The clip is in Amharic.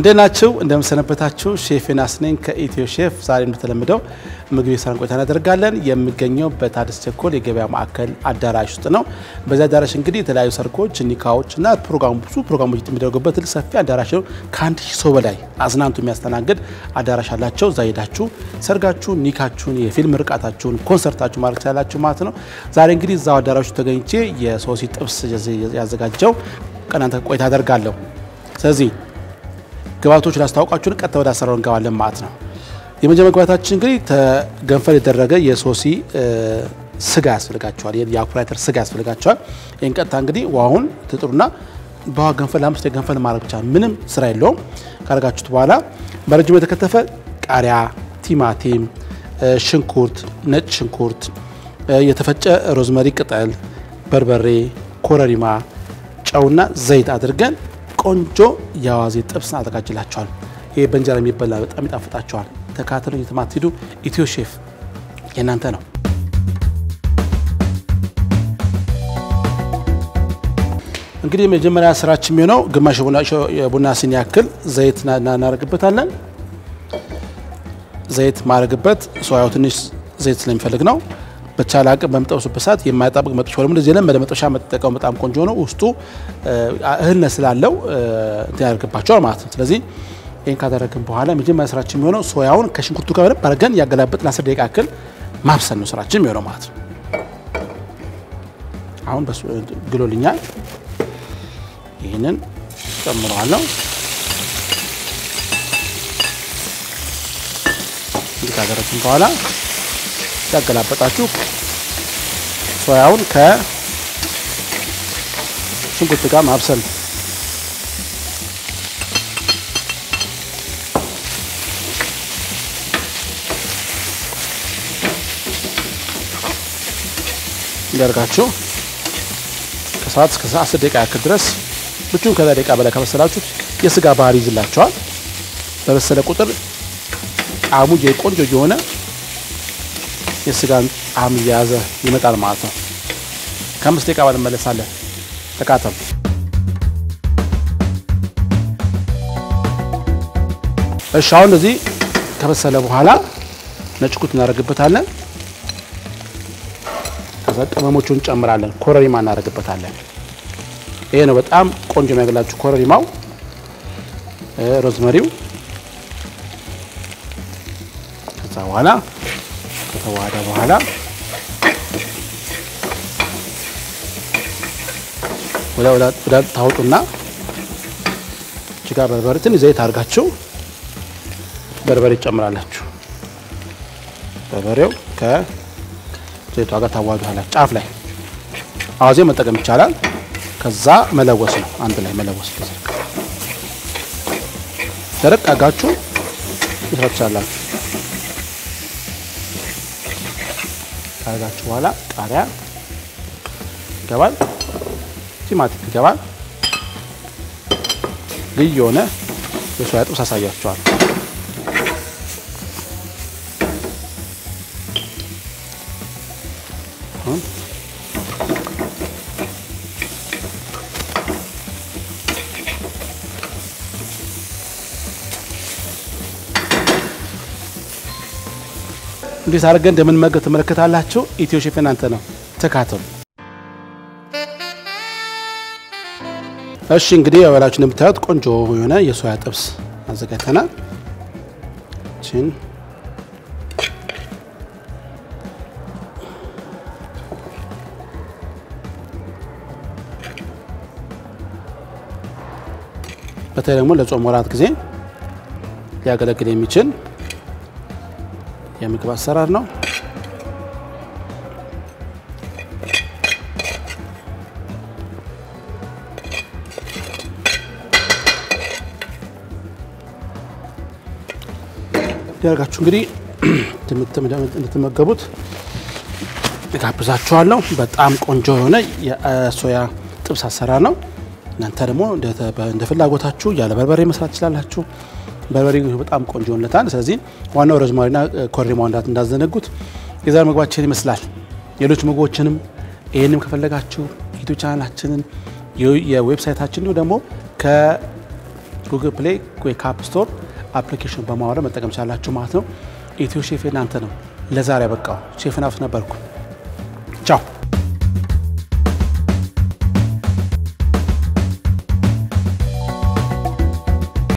እንደናችሁ እንደምሰነበታችሁ ሼፍ ናስነኝ ከኢትዮ ሼፍ ዛሬ እንደተለመደው ምግብ የሰራን ቆይታ እናደርጋለን የሚገኘው በታደሰ ቸኮል የገበያ ማዕከል አዳራሽ ውስጥ ነው በዛ አዳራሽ እንግዲህ የተለያዩ ሰርኮች ኒካዎችና ፕሮግራሞች የሚደረጉበት ሰፊ አዳራሽ ነው ከአንድ ሺህ ሰው በላይ አዝናንቱ የሚያስተናግድ አዳራሽ አላቸው እዛ ሄዳችሁ ሰርጋችሁ ኒካችሁን የፊልም ርቃታችሁን ኮንሰርታችሁ ማድረግ ትችላላችሁ ማለት ነው ዛሬ እንግዲህ እዛው አዳራሹ ተገኝቼ የሶሲ ጥብስ ያዘጋጀው ቀናንተ ቆይታ አደርጋለሁ ስለዚህ ግባቶች ላስታውቃችሁን ቀጥታ ወደ አሰራሩ እንገባለን ማለት ነው የመጀመሪያ ግባታችን እንግዲህ ተገንፈል የተደረገ የሶሲ ስጋ ያስፈልጋቸዋል የአኩራተር ስጋ ያስፈልጋቸዋል ይሄን ቀጥታ እንግዲህ ዋሁን ትጥሩና በገንፈል 5 ገንፈል ማድረግ ብቻ ምንም ስራ የለውም ካረጋችሁት በኋላ በረጅሙ የተከተፈ ቃሪያ ቲማቲም ሽንኩርት ነጭ ሽንኩርት የተፈጨ ሮዝመሪ ቅጠል በርበሬ ኮረሪማ ጨውና ዘይት አድርገን ቆንጆ ያዋዜ ጥብስ አዘጋጅላችኋል ይሄ በእንጀራ የሚበላ በጣም ይጣፍጣችኋል ተካተሉኝ ተማትዱ ኢትዮ ሼፍ የናንተ ነው እንግዲህ መጀመሪያ ስራችን የሚሆነው ግማሽ ቡና ሲኒ ያክል ዘይት እናደርግበታለን ዘይት ማድረግበት ሶያው ትንሽ ዘይት ስለሚፈልግ ነው በቻለ አቅም በመጥበሱበት ሰዓት የማይጣብቅ መጥበሻ ወይም እንደዚህ ለምን መጥበሻ መጠቀም በጣም ቆንጆ ነው ውስጡ እህልነ ስላለው ያርግባቸዋል ማለት ነው ስለዚህ ይሄን ካደረግን በኋላ መጀመሪያ ስራችን የሚሆነው ሶያውን ከሽንኩርቱ ጋር ባርገን ያገላበጥ ለ10 ደቂቃ ያክል ማብሰል ነው ስራችን የሚሆነው ማለት ነው አሁን በሱ ግሎልኛል ይሄንን ጨምረዋለሁ እንዲህ ካደረግን በኋላ ያገላበጣችሁ ሶያውን ከሽንኩርቱ ጋር ማብሰል ያርጋችሁ ከሰዓት እስከ 10 ደቂቃ ያክል ድረስ ብቻውን ከዛ ደቂቃ በላይ ከበሰላችሁ የስጋ ባህሪ ይዝላችኋል በበሰለ ቁጥር ጣዕሙ የቆንጆ የሆነ የስጋን ጣዕም ያዘ ይመጣል ማለት ነው ከ5 ደቂቃ በኋላ እንመለሳለን ተካተሉ እሺ አሁን እንደዚህ ከበሰለ በኋላ ነጭ ሽንኩርት እናደርግበታለን ከዛ ቅመሞቹን እንጨምራለን ኮረሪማ እናደርግበታለን ይሄ ነው በጣም ቆንጆ የሚያገላችሁ ኮረሪማው ሮዝመሪው ከዛ በኋላ ከተዋሃደ በኋላ ወደ ታውጡና ጅጋ በርበሬ ትንሽ ዘይት አድርጋችሁ በርበሬ ጨምራላችሁ በርበሬው ከዘይቱ ጋር ታዋህዱታላችሁ ጫፍ ላይ አዋዜ መጠቀም ይቻላል ከዛ መለወስ ነው አንድ ላይ መለወስ ደረቅ አጋችሁ ይፈጫላችሁ ካረጋችሁ በኋላ ቃሪያ ይገባል ቲማቲም ይገባል ልዩ የሆነ የሶያ ጥብስ አሳያችኋል እንዴት አድርገን እንደምንመገብ ተመለከታላችሁ ኢትዮ ሼፍ እናንተ ነው ተካተሉ እሺ እንግዲህ ያወላችሁ እንደምታዩት ቆንጆ የሆነ የሶያ ጥብስ አዘጋጅተናል ቺን በተለይ ደግሞ ለጾም ወራት ጊዜ ሊያገለግል የሚችል የምግብ አሰራር ነው ያርጋችሁ እንግዲህ እንድትመገቡት ጋብዛችኋለሁ በጣም ቆንጆ የሆነ የሶያ ጥብስ አሰራር ነው እናንተ ደግሞ እንደ ፍላጎታችሁ ያለ በርበሬ መስራት ትችላላችሁ በርበሬው በጣም ቆንጆ ነታን ስለዚህ ዋናው ሮዝማሪና ኮረሪማው እንዳዘነጉት የዛሬ ምግባችን ይመስላል ሌሎች ምግቦችንም ይሄንም ከፈለጋችሁ ዩቲዩብ ቻናላችንን የዌብሳይታችንን ደግሞ ጉግል ፕሌይ ወይ ካፕ ስቶር አፕሊኬሽን በማውረድ መጠቀም ቻላችሁ ማለት ነው ኢትዮ ሼፍ እናንተ ነው ለዛሬ በቃው ሼፍ ናፍ ነበርኩ ቻው